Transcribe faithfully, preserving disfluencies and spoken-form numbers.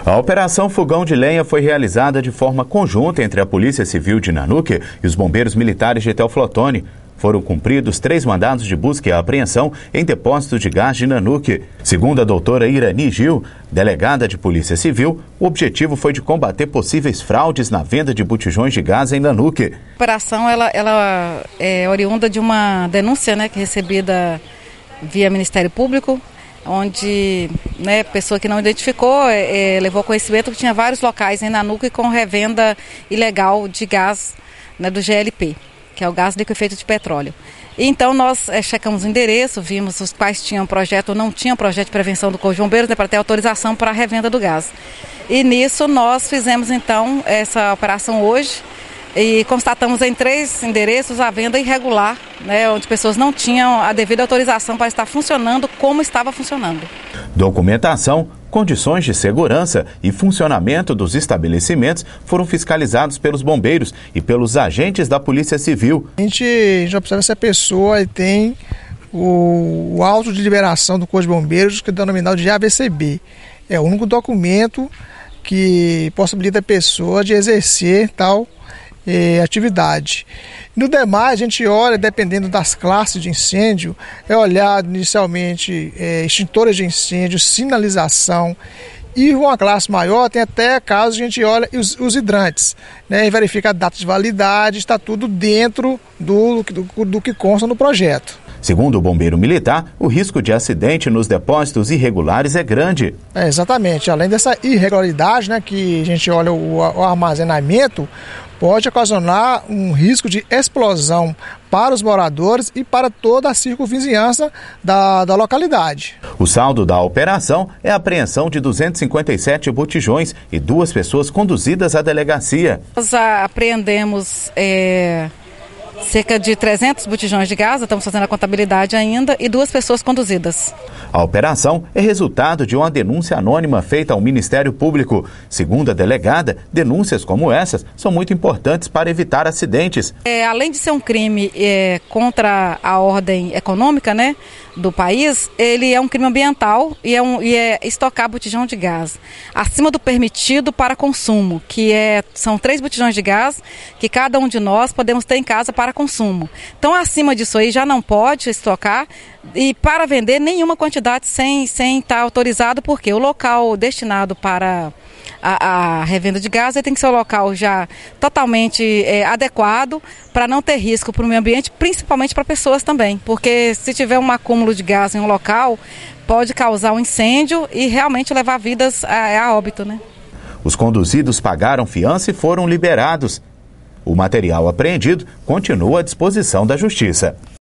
A Operação Fogão de Lenha foi realizada de forma conjunta entre a Polícia Civil de Nanuque e os bombeiros militares de Teoflotone. Foram cumpridos três mandados de busca e apreensão em depósitos de gás de Nanuque. Segundo a doutora Irani Gil, delegada de Polícia Civil, o objetivo foi de combater possíveis fraudes na venda de botijões de gás em Nanuque. A operação ela, ela é oriunda de uma denúncia, né, que é recebida via Ministério Público, onde, né, pessoa que não identificou é, levou conhecimento que tinha vários locais em Nanuque com revenda ilegal de gás, né, do G L P, que é o gás liquefeito de petróleo. E então nós é, checamos o endereço, vimos os quais tinham projeto ou não tinham projeto de prevenção do Corpo de Bombeiros, né, para ter autorização para a revenda do gás. E nisso nós fizemos então essa operação hoje e constatamos em três endereços a venda irregular, né, onde pessoas não tinham a devida autorização para estar funcionando como estava funcionando. Documentação, condições de segurança e funcionamento dos estabelecimentos foram fiscalizados pelos bombeiros e pelos agentes da Polícia Civil. A gente já observa se a pessoa tem o, o auto de liberação do Corpo de Bombeiros, que é denominado de A B C B. É o único documento que possibilita a pessoa de exercer tal eh, atividade. No demais, a gente olha, dependendo das classes de incêndio, é olhado inicialmente é, extintores de incêndio, sinalização, e uma classe maior tem até casos a gente olha os, os hidrantes, né, e verifica a data de validade, está tudo dentro do, do, do que consta no projeto. Segundo o bombeiro militar, o risco de acidente nos depósitos irregulares é grande. É, exatamente, além dessa irregularidade, né, que a gente olha o, o armazenamento, pode ocasionar um risco de explosão para os moradores e para toda a circunvizinhança da, da localidade. O saldo da operação é a apreensão de duzentos e cinquenta e sete botijões e duas pessoas conduzidas à delegacia. Nós apreendemos é, cerca de trezentos botijões de gás, estamos fazendo a contabilidade ainda, e duas pessoas conduzidas. A operação é resultado de uma denúncia anônima feita ao Ministério Público. Segundo a delegada, denúncias como essas são muito importantes para evitar acidentes. É, além de ser um crime é, contra a ordem econômica, né, do país, ele é um crime ambiental e é, um, e é estocar botijão de gás acima do permitido para consumo, que é, são três botijões de gás que cada um de nós podemos ter em casa para consumo. Então, acima disso aí já não pode estocar e para vender nenhuma quantidade sem, sem estar autorizado, porque o local destinado para a, a revenda de gás tem que ser um local já totalmente é, adequado para não ter risco para o meio ambiente, principalmente para pessoas também, porque se tiver um acúmulo de gás em um local, pode causar um incêndio e realmente levar vidas a, a óbito, né? Os conduzidos pagaram fiança e foram liberados. O material apreendido continua à disposição da Justiça.